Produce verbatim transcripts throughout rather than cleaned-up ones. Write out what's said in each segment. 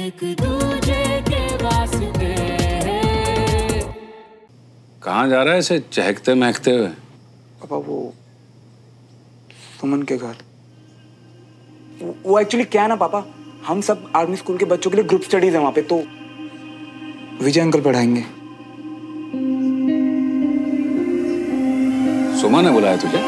एक दूजे के वास्ते। कहाँ जा रहा है इसे चहकते महकते हुए? पापा वो सुमन के घर। वो एक्चुअली क्या है ना पापा, हम सब आर्मी स्कूल के बच्चों के लिए ग्रुप स्टडीज है वहां पे, तो विजय अंकल पढ़ाएंगे। सुमन ने बुलाया तुझे?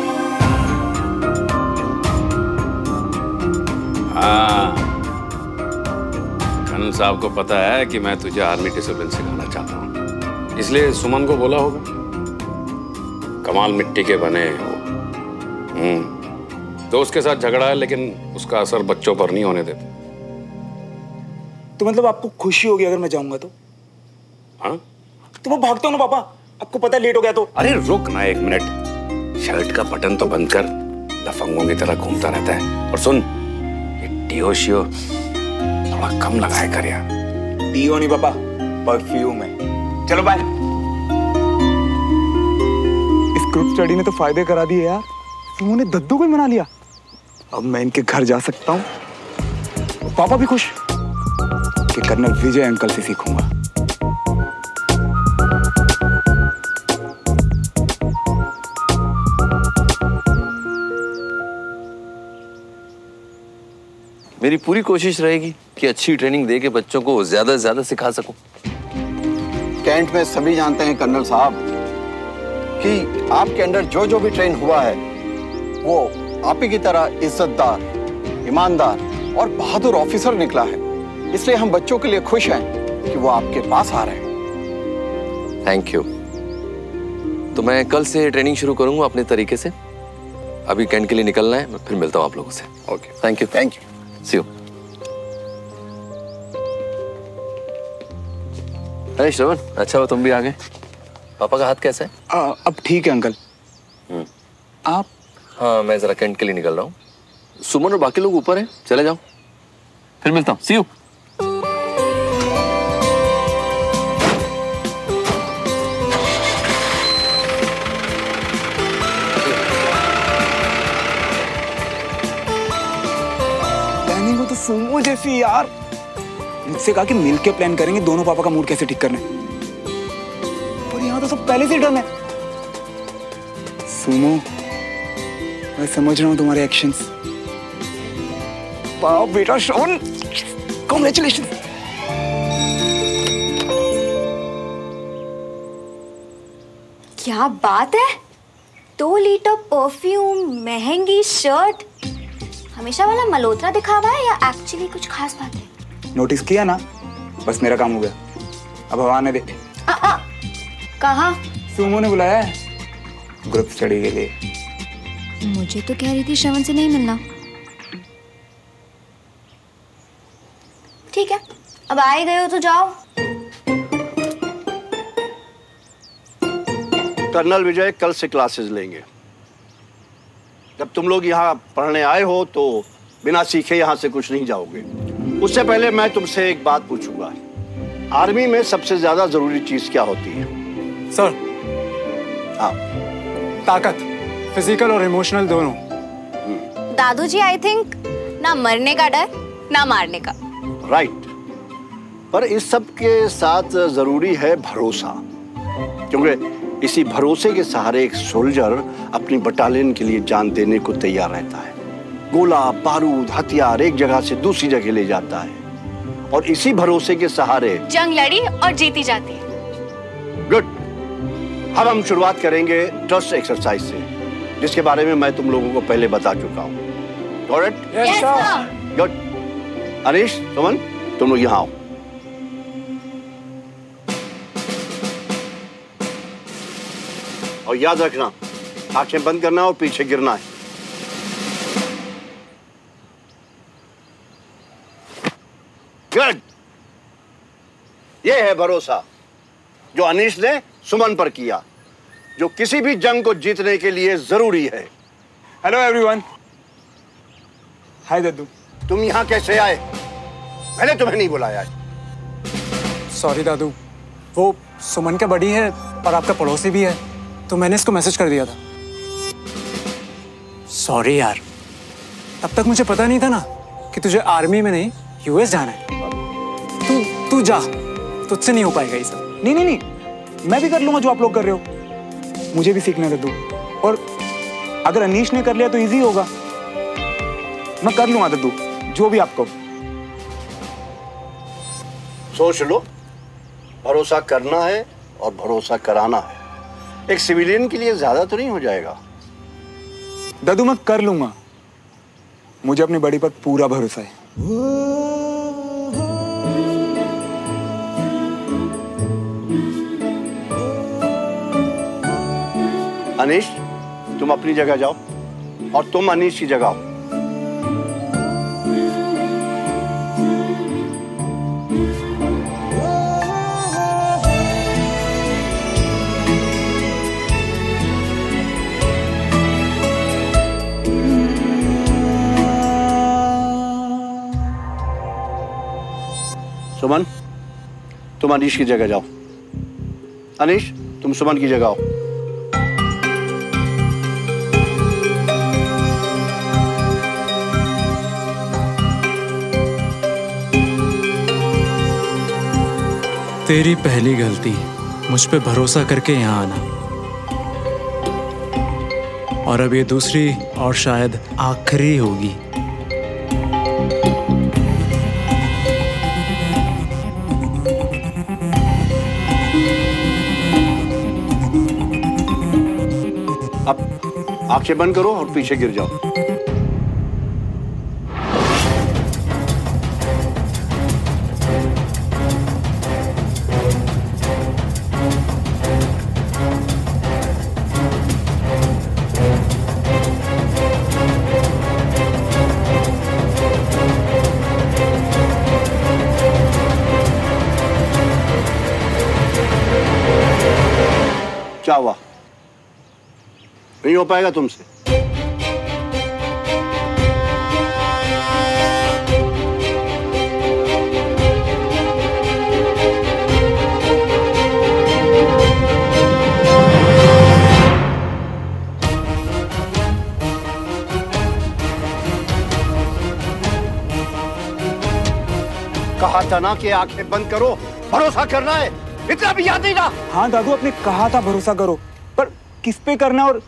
हाँ, कर्नल साहब को पता है कि मैं तुझे आर्मी डिसिप्लिन सिखाना चाहता हूँ, इसलिए सुमन को बोला होगा। कमाल मिट्टी के बने हो। हम्म दोस्त के साथ झगड़ा है, लेकिन उसका असर बच्चों पर नहीं होने देते। तो मतलब आपको खुशी होगी अगर मैं जाऊंगा तो? हाँ तो मैं भागता हूँ ना पापा, आपको पता है लेट हो गया तो। अरे रुक ना एक मिनट, शर्ट का बटन तो बंद कर, लफंगों की तरह घूमता रहता है। और सुन, ये डियो शियो थोड़ा कम लगाया कर यार। डियो नहीं पापा, परफ्यूम है। चलो बाय। इस ग्रुप स्टडी ने तो फायदे करा दिए यार, उन्होंने दद्दू को ही मना लिया। अब मैं इनके घर जा सकता हूँ। पापा भी खुश कि कर्नल विजय अंकल से सीखूंगा। मेरी पूरी कोशिश रहेगी कि अच्छी ट्रेनिंग दे के बच्चों को ज्यादा से ज्यादा सिखा सकूं। कैंट में सभी जानते हैं कर्नल साहब कि आपके अंडर जो जो भी ट्रेन हुआ है वो आप ही की तरह इज्जतदार, ईमानदार और बहादुर ऑफिसर निकला है। इसलिए हम बच्चों के लिए खुश हैं कि वो आपके पास आ रहे हैं। Thank you. तो मैं कल से ट्रेनिंग शुरू करूंगा अपने तरीके से। अभी कैंट के लिए निकलना है, मैं फिर मिलता हूँ आप लोगों से। Okay, thank you. Thank you. See you. अरे श्रवण, अच्छा हो तुम भी आ गए। पापा का हाथ कैसा है? आ, अब ठीक है अंकल। आप? हाँ, मैं जरा कैंट के लिए निकल रहा हूँ। सुमन और बाकी लोग ऊपर हैं, चले जाओ, फिर मिलता हूँ। सी यू। प्लानिंग हो तो सुमो जैसी यार। मुझसे कहा कि मिलके प्लान करेंगे दोनों पापा का मूड कैसे ठीक करना है, पर यहाँ तो सब पहले से डन है। सुमो, मैं समझ रहा हूँ तुम्हारे एक्शंस। वाह बेटा शोन, कांग्रेचुलेशन। क्या बात है, दो लीटर परफ्यूम, महंगी शर्ट। हमेशा वाला मल्होत्रा दिखावा है या एक्चुअली कुछ खास बात है? नोटिस किया ना, बस मेरा काम हो गया। अब हवा आने दे। आ, आ, कहाँ? सुमो ने बुलाया है ग्रुप स्टडी के लिए। मुझे तो कह रही थी श्रवण से नहीं मिलना। ठीक है, अब आ ही गए हो तो जाओ। कर्नल विजय कल से क्लासेस लेंगे। जब तुम लोग यहाँ पढ़ने आए हो तो बिना सीखे यहाँ से कुछ नहीं जाओगे। उससे पहले मैं तुमसे एक बात पूछूंगा, आर्मी में सबसे ज्यादा जरूरी चीज क्या होती है? सर, हाँ, ताकत, फिजिकल और इमोशनल दोनों। दादू जी, आई थिंक ना मरने का डर ना मारने का। राइट, पर इस सब के साथ जरूरी है भरोसा, क्योंकि इसी भरोसे के सहारे एक सोल्जर अपनी बटालियन के लिए जान देने को तैयार रहता है। गोला, बारूद, हथियार एक जगह से दूसरी जगह ले जाता है और इसी भरोसे के सहारे जंग लड़ी और जीती जाती है। गुड। अब हम शुरुआत करेंगे ट्रस्ट एक्सरसाइज से, जिसके बारे में मैं तुम लोगों को पहले बता चुका हूँ। Alright? Yes sir. Good. Anish, Suman, तुम लोग यहाँ आओ। और याद रखना, आंखें बंद करना और पीछे गिरना है। गुड। ये है भरोसा जो अनीश ने सुमन पर किया, जो किसी भी जंग को जीतने के लिए जरूरी है। Hello everyone. हाय दद्दू। तुम यहाँ कैसे आए? मैंने तुम्हें नहीं बुलाया है। सॉरी दादू, वो सुमन का बड़ी है और आपका पड़ोसी भी है, तो मैंने इसको मैसेज कर दिया था। सॉरी यार, तब तक मुझे पता नहीं था ना कि तुझे आर्मी में नहीं यूएस जाना है। तू तू जा, तुझसे नहीं हो पाएगा ये सब। नहीं नहीं नहीं, मैं भी कर लूंगा जो आप लोग कर रहे हो। मुझे भी सीखना है दद्दू, और अगर अनीश ने कर लिया तो इजी होगा। मैं कर लूंगा दद्दू, जो भी आपको। सोच लो, भरोसा करना है और भरोसा कराना है। एक सिविलियन के लिए ज्यादा तो नहीं हो जाएगा। दद्दू मैं कर लूंगा, मुझे अपनी बड़ी पर पूरा भरोसा है। अनीश, तुम अपनी जगह जाओ और तुम अनीश की जगह आओ। सुमन, तुम अनीश की जगह जाओ। अनीश, तुम सुमन की जगह आओ। तेरी पहली गलती मुझ पे भरोसा करके यहाँ आना, और अब ये दूसरी और शायद आखिरी होगी। अब आंखें बंद करो और पीछे गिर जाओ। क्या हुआ? नहीं हो पाएगा तुमसे। कहा था ना कि आंखें बंद करो, भरोसा करना है, इतना भी याद नहीं रहा। हाँ दादू, आपने कहा था भरोसा करो, पर किस पे करना और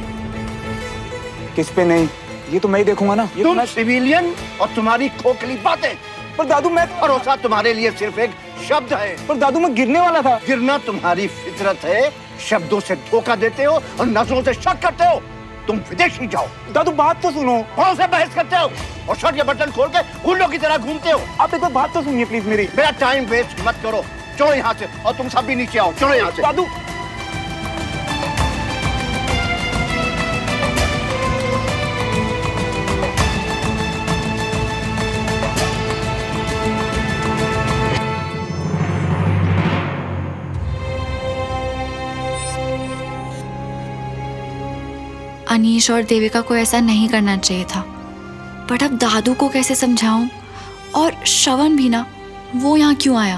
किस पे नहीं, ये तो मैं ही देखूंगा ना। ये तुम तो मैं... सिविलियन और तुम्हारी खोखली बातें। पर दादू मैं भरोसा तुम्हारे लिए सिर्फ एक शब्द है। पर दादू मैं गिरने वाला था। गिरना तुम्हारी फितरत है। शब्दों से धोखा देते हो और नजरों से शक करते हो। तुम विदेशी जाओ। दादू बात तो सुनो। औरों से बहस करते हो और शर्ट के बटन खोल के गुंडों की तरह घूमते हो। आप एक बार बात तो सुनिए प्लीज मेरी। मेरा टाइम वेस्ट मत करो, चलो यहाँ से, और तुम सब भी नीचे आओ, चलो यहाँ से। दादू अनीश और देविका को ऐसा नहीं करना चाहिए था, बट अब दादू को कैसे समझाऊं? और श्रवण भी ना, वो यहाँ क्यों आया?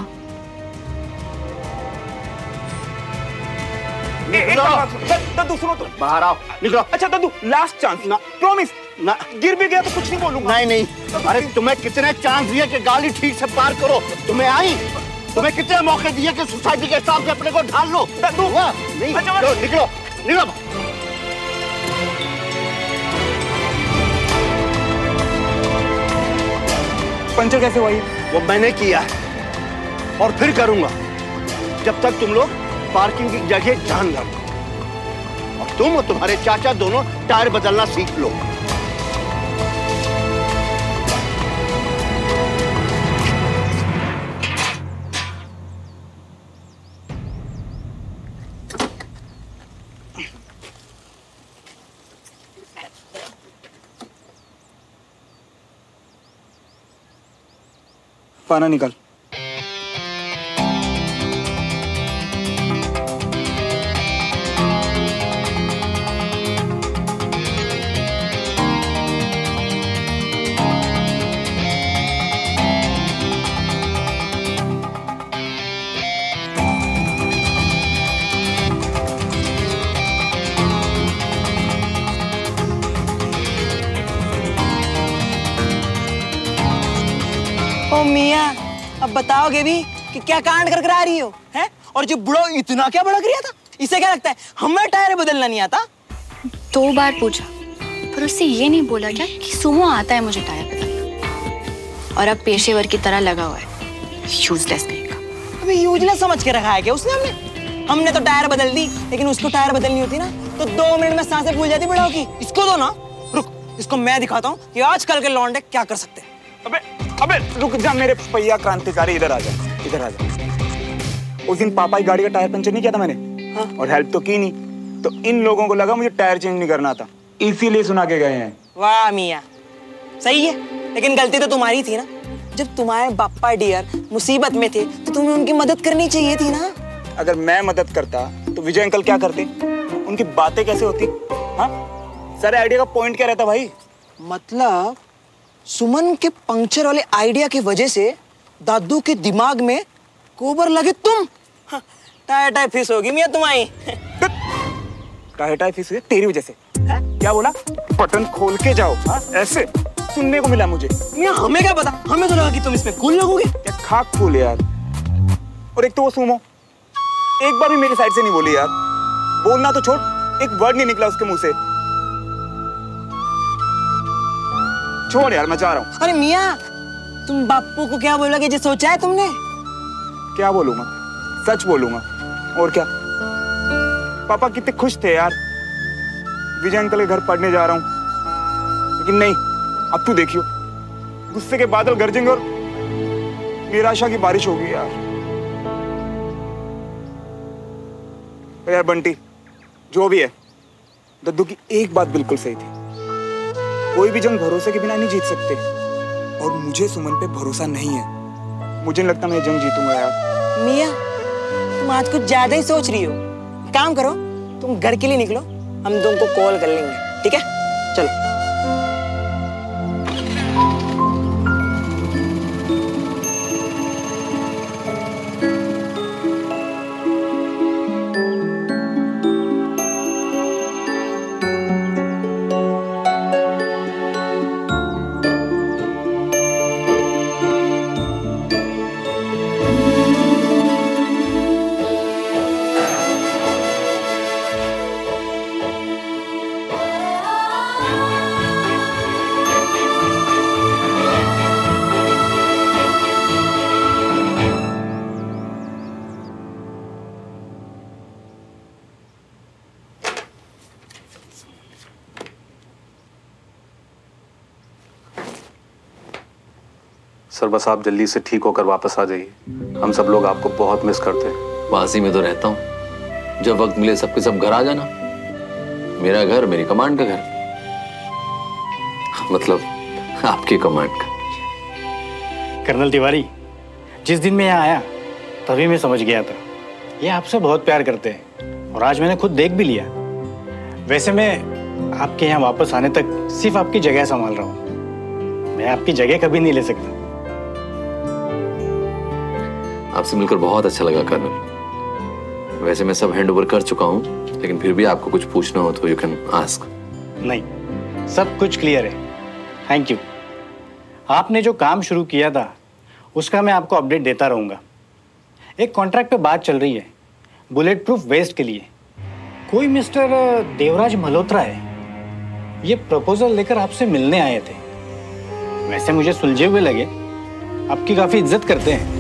दादू सुनो तो, बाहर आओ, निकलो। अच्छा दादू, लास्ट चांस ना, प्रॉमिस ना, गिर भी गया तो कुछ नहीं बोलूंगा। नहीं नहीं, अरे तुम्हें कितने चांस दिए कि गाली ठीक से पार करो, तुम्हें आई? तुम्हें कितने मौके दिए कि सोसाइटी के सामने अपने को ढाल लो? दादू नहीं, अच्छा, निकलो निकलो निकलो। पंचर कैसे हुआ ये? वो मैंने किया है और फिर करूंगा, जब तक तुम लोग पार्किंग की जगह जान न रखो, और तुम और तुम्हारे चाचा दोनों टायर बदलना सीख लो। पाना निकाल। ओ मियाँ, अब बताओगे भी कि क्या कांड कर कर आ रही हो, हैं? और जो बुढ़ो इतना क्या भड़क रहा था, इसे क्या लगता है हमें टायर बदलना नहीं आता? दो बार पूछा, पर उससे ये नहीं बोला क्या कि सुमो आता है मुझे टायर बदलना, और अब पेशेवर की तरह लगा हुआ है, यूजलेस नहीं का। अबे यूजलेस समझ के रखा है क्या उसने? हमने हमने तो टायर बदल दी, लेकिन उसको टायर बदलनी होती ना तो दो मिनट में सांसें फूल जाती बुढ़ाओ की। इसको दो ना, रुक, इसको मैं दिखाता हूँ कि आजकल के लौंडे क्या कर सकते हैं। अबे अबे रुक जा मेरे पहिया क्रांतिकारी, इधर आ जा, इधर आ जा। उस दिन पापा की गाड़ी का टायर पंचर नहीं किया था मैंने, हाँ? और हेल्प तो की नहीं, तो इन लोगों को लगा मुझे टायर चेंज नहीं करना था, इसीलिए सुना के गए हैं। वाह मियां, सही है, लेकिन गलती तो तुम्हारी थी ना। जब तुम्हारे पापा डियर मुसीबत में थे तो तुम्हें उनकी मदद करनी चाहिए थी ना। अगर मैं मदद करता तो विजय अंकल क्या करते? उनकी बातें कैसे होती? हाँ, सारे आइडिया का पॉइंट क्या रहता भाई? मतलब सुमन के पंक्चर वाले आइडिया की वजह से दादू के दिमाग में गोबर लगे तुम। हाँ, टायर टायर फिस होगी मियां तुम्हारी। टायर टायर फिस हुई तेरी वजह से। है? क्या बोला? बटन खोल के जाओ। हाँ, ऐसे सुनने को मिला मुझे। मियां हमें क्या पता, हमें तो लगा कि तुम इसमें कूल लगोगे। क्या खाक फूल यार। और एक तो वो सुमो एक बार भी मेरी साइड से नहीं बोली यार। बोलना तो छोड़, एक वर्ड नहीं निकला उसके मुंह से। छोड़ यार, मैं जा रहा हूँ। अरे मियां, तुम बापू को क्या बोलोगे जो सोचा है तुमने? क्या बोलूंगा? सच बोलूंगा। और क्या? पापा कितने खुश थे यार, विजय अंकल के घर पढ़ने जा रहा हूं। लेकिन नहीं, अब तू देखियो, गुस्से के बादल गरजेंगे और निराशा की बारिश होगी यार। यार बंटी, जो भी है, दद्दू की एक बात बिल्कुल सही थी, कोई भी जंग भरोसे के बिना नहीं जीत सकते, और मुझे सुमन पे भरोसा नहीं है। मुझे नहीं लगता मैं जंग जीतूंगा यार। मियां, तुम आज कुछ ज्यादा ही सोच रही हो। काम करो, तुम घर के लिए निकलो, हम तुमको कॉल कर लेंगे, ठीक है? चलो। सर बस आप जल्दी से ठीक होकर वापस आ जाइए, हम सब लोग आपको बहुत मिस करते हैं। पास ही में तो रहता हूँ, जब वक्त मिले सबके सब घर आ जाना। मेरा घर मेरी कमांड का घर, मतलब आपकी कमांड का। कर्नल तिवारी, जिस दिन मैं यहाँ आया तभी मैं समझ गया था ये आपसे बहुत प्यार करते हैं, और आज मैंने खुद देख भी लिया। वैसे मैं आपके यहाँ वापस आने तक सिर्फ आपकी जगह संभाल रहा हूँ, मैं आपकी जगह कभी नहीं ले सकता। आपसे मिलकर बहुत अच्छा लगा कर्नल। वैसे मैं सब हैंड ओवर कर चुका हूँ, लेकिन फिर भी आपको कुछ पूछना हो तो यू कैन आस्क। नहीं, सब कुछ क्लियर है, थैंक यू। आपने जो काम शुरू किया था उसका मैं आपको अपडेट देता रहूँगा। एक कॉन्ट्रैक्ट पे बात चल रही है बुलेट प्रूफ वेस्ट के लिए। कोई मिस्टर देवराज मल्होत्रा है, ये प्रपोजल लेकर आपसे मिलने आए थे। वैसे मुझे सुलझे हुए लगे, आपकी काफी इज्जत करते हैं।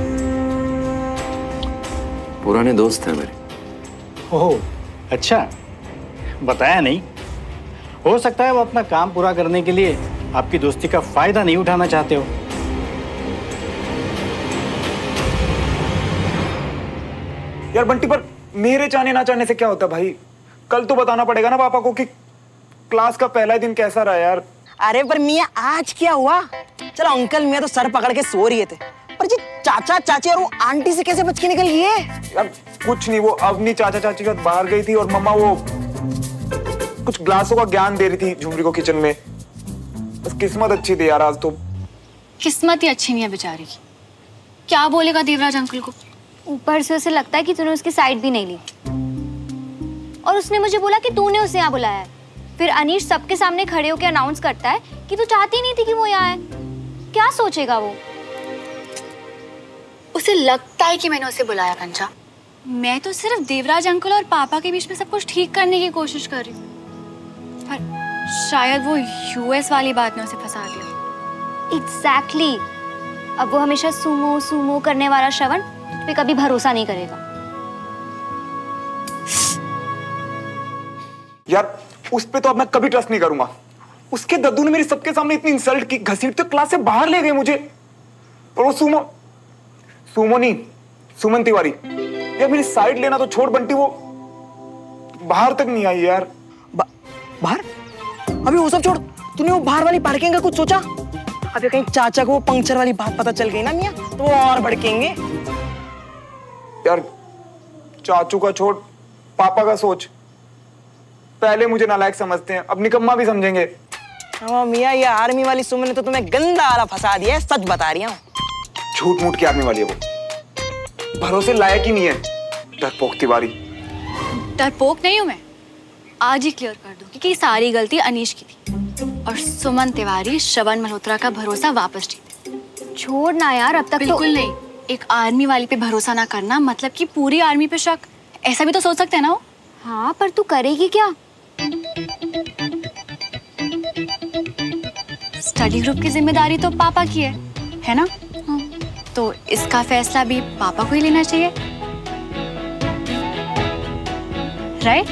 पुराने दोस्त हैं मेरे। ओह अच्छा, बताया नहीं। हो सकता है वो अपना काम पूरा करने के लिए आपकी दोस्ती का फायदा नहीं उठाना चाहते हो। यार बंटी, पर मेरे चाहने ना चाहने से क्या होता भाई? कल तो बताना पड़ेगा ना पापा को कि क्लास का पहला दिन कैसा रहा यार। अरे पर मियां आज क्या हुआ? चलो अंकल मियां तो सर पकड़ के सो रहे थे, पर जी चाचा चाची और वो आंटी से कैसे बच के निकल गए? यार कुछ नहीं, वो अवनी चाचा चाची के साथ बाहर गई थी और मम्मा वो कुछ ग्लासों का ज्ञान दे रही थी झुमरी को किचन में। बस किस्मत अच्छी थी यार आज तो। किस्मत ही अच्छी नहीं है बेचारी की। क्या बोलेगा देवराज अंकल को? ऊपर से उसे लगता है कि तूने उसकी साइड भी नहीं ली, और उसने मुझे बोला कि तूने उसे यहाँ बुलाया है। फिर अनीश सबके सामने खड़े होकर अनाउंस करता है कि तू चाहती नहीं थी कि वो यहाँ आए। क्या सोचेगा वो? उसे लगता है कि मैंने उसे बुलाया कंचा। मैं तो सिर्फ देवराज अंकल और पापा के बीच में सब कुछ ठीक करने की कोशिश कर रही हूँ, पर शायद वो यूएस वाली बात ने उसे फंसा दिया। Exactly exactly. अब वो हमेशा सुमो सुमो करने वाला श्रवण तुझ पे कभी भरोसा नहीं करेगा। यार उस पे तो अब मैं कभी ट्रस्ट नहीं करूंगा। उसके दद्दू ने मेरी सबके सामने इतनी इंसल्ट की, घसीट तो क्लास से बाहर ले गए मुझे। और वो सुमो सुमो नहीं सुमन तिवारी, यार मेरी साइड लेना तो छोड़ बंटी, वो बाहर तक नहीं आई यार। बा, बाहर? अभी वो सब छोड़, तूने वो बाहर वाली पार्किंग का कुछ सोचा? अभी कहीं चाचा को वो पंक्चर वाली बात पता चल गई ना मियां, तो वो और भड़केंगे। यार चाचू का छोड़, पापा का सोच। पहले मुझे नालायक समझते हैं, अब निकम्मा भी समझेंगे। हाँ मियां, ये आर्मी वाली सुमन ने तो तुम्हें गंदा आला फंसा दिया है, सच बता रही हूँ। झूठ मूठ की आर्मी वाली है वो, भरोसे लायक ही नहीं है। डरपोक तिवारी। डरपोक नहीं हूँ मैं, आज ही क्लियर कर दूंगी कि सारी गलती अनीश की थी और सुमन तिवारी श्रवण मल्होत्रा का भरोसा वापस जीते। छोड़ ना यार, अब तक बिल्कुल तो... नहीं। एक आर्मी वाली पे भरोसा ना करना मतलब कि पूरी आर्मी पे शक, ऐसा भी तो सोच सकते हैं ना वो। हाँ पर तू करेगी क्या? स्टडी ग्रुप की जिम्मेदारी तो पापा की है, है ना? हाँ। तो इसका फैसला भी पापा को ही लेना चाहिए, राइट?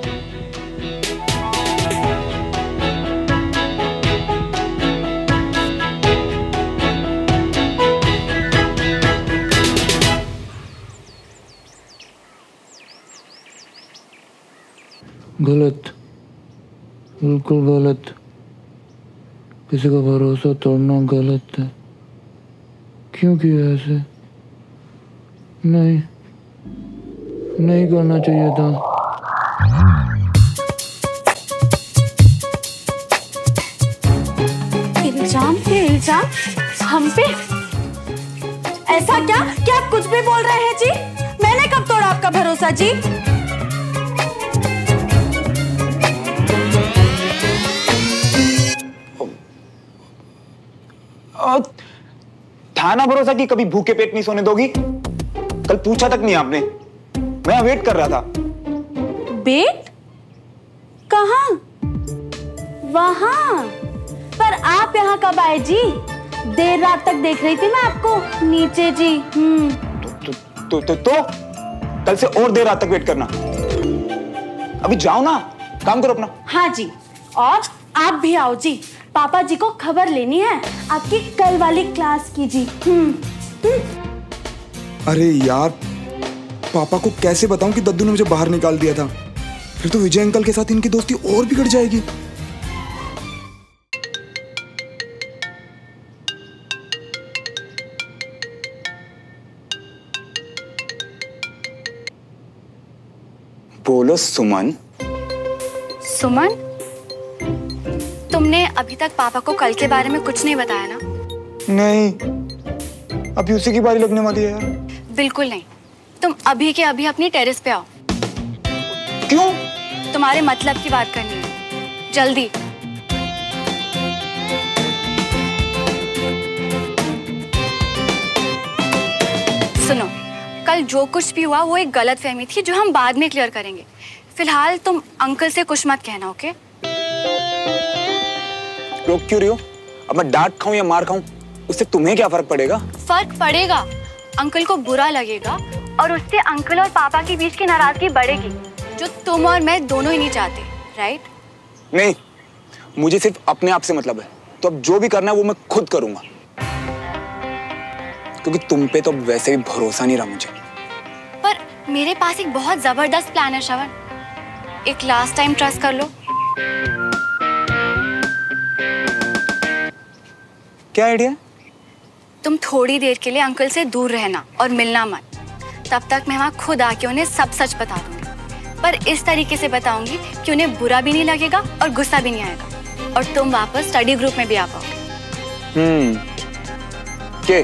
गलत, बिल्कुल गलत। किसी का भरोसा तोड़ना गलत है। क्यों किया ऐसे? नहीं, नहीं करना चाहिए था। इल्जाम पे इल्जाम हम पे? ऐसा क्या क्या आप कुछ भी बोल रहे हैं जी? मैंने कब तोड़ा आपका भरोसा जी? थाना भरोसा की कभी भूखे पेट नहीं सोने दोगी? कल पूछा तक नहीं आपने, मैं वेट कर रहा था। वेट? कहाँ? वहाँ? पर आप यहाँ कब आए जी? देर रात तक देख रही थी मैं आपको नीचे जी। हम्म। तो, तो, तो, तो कल से और देर रात तक वेट करना। अभी जाओ ना, काम करो अपना। हाँ जी, और आप भी आओ जी, पापा जी को खबर लेनी है आपकी कल वाली क्लास की जी। हम्म। अरे यार, पापा को कैसे बताऊं कि दद्दू ने मुझे बाहर निकाल दिया था? फिर तो विजय अंकल के साथ इनकी दोस्ती और बिगड़ जाएगी। बोलो सुमन। सुमन, तुमने अभी तक पापा को कल के बारे में कुछ नहीं बताया ना? नहीं, अभी उसी की बारी लगने वाली है यार। बिल्कुल नहीं, तुम अभी के अभी अपनी टेरेस पे आओ। क्यों? तुम्हारे मतलब की बात करनी है, जल्दी। सुनो, कल जो कुछ भी हुआ वो एक गलतफहमी थी जो हम बाद में क्लियर करेंगे। फिलहाल तुम अंकल से कुछ मत कहना, ओके? रोक क्यों रही हो? अब मैं डांट खाऊं या मार खाऊं, उससे तुम्हें क्या फर्क पड़ेगा? फर्क पड़ेगा, अंकल को बुरा लगेगा और उससे अंकल और पापा के बीच की नाराजगी बढ़ेगी, जो तुम और मैं दोनों ही नहीं चाहते, राइट? नहीं, मुझे सिर्फ अपने आप से मतलब है, तो अब जो भी करना है वो मैं खुद करूंगा, क्योंकि तुम पे तो वैसे भी भरोसा नहीं रहा मुझे। पर मेरे पास एक बहुत जबरदस्त प्लान है श्रवण, एक लास्ट टाइम ट्रस्ट कर लो। क्या आइडिया? तुम थोड़ी देर के लिए अंकल से दूर रहना और मिलना मत। तब तक मैं वहाँ खुद आके उन्हें सब सच बता दूंगी, पर इस तरीके से बताऊंगी कि उन्हें बुरा भी नहीं लगेगा और गुस्सा भी नहीं आएगा, और तुम वापस स्टडी ग्रुप में भी आ पाओगे। हम्म, के?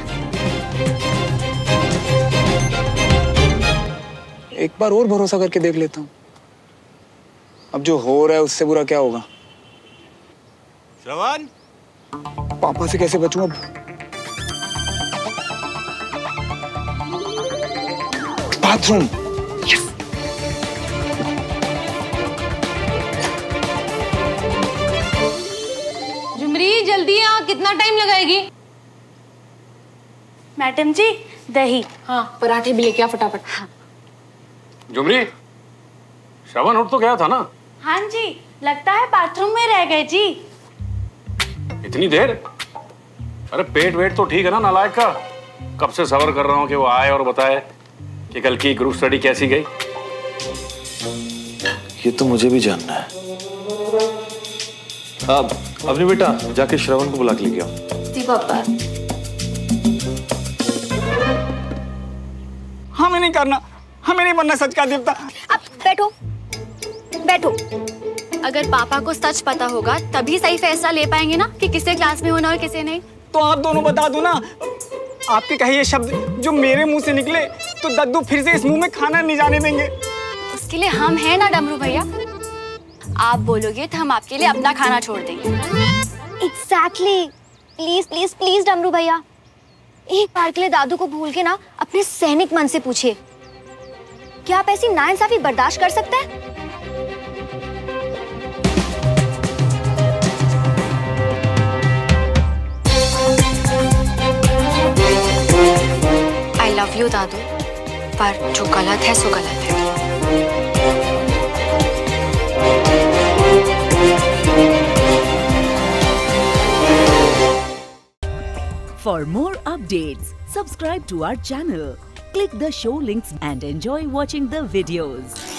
एक बार और भरोसा करके देख लेता हूँ। अब जो हो रहा है उससे बुरा क्या होगा? श्रवण, पापा से कैसे बचूं अब? बाथरूम। झुमरी जल्दी आ, कितना टाइम लगाएगी? मैडम जी दही। हाँ पराठे भी लेके आ फटाफट। हाँ। झुमरी, श्रवण उठ तो गया था ना? हाँ जी, लगता है बाथरूम में रह गए जी। इतनी देर? अरे पेट वेट तो ठीक है ना नालायक का? कब से सबर कर रहा हूँ कि वो आए और बताए कि कल की ग्रुप स्टडी कैसी गई। ये तो मुझे भी जानना है। अब अपनी बेटा जाके श्रवण को बुला के लेके आओ। जी पापा। हमें नहीं करना, हमें नहीं बनना सच का देवता। अब बैठो बैठो। अगर पापा को सच पता होगा तभी सही फैसला ले पाएंगे ना कि किसे क्लास में होना और किसे नहीं। तो आप दोनों बता दो ना, आपके कहे ये शब्द जो मेरे मुंह से निकले तो दद्दू फिर से इस मुंह में खाना नहीं जाने देंगे। उसके लिए हम हैं ना डमरू भैया। आप बोलोगे तो हम आपके लिए अपना खाना छोड़ देंगे। एग्जैक्टली। प्लीज प्लीज प्लीज डमरू भैया, एक बार के लिए दादू को भूल के ना अपने सैनिक मन से पूछिए, क्या आप ऐसी नाइंसाफी बर्दाश्त कर सकते हैं? आई लव यू दादू, पर जो गलत है सो गलत है। For more updates, subscribe to our channel, click the show links and enjoy watching the videos.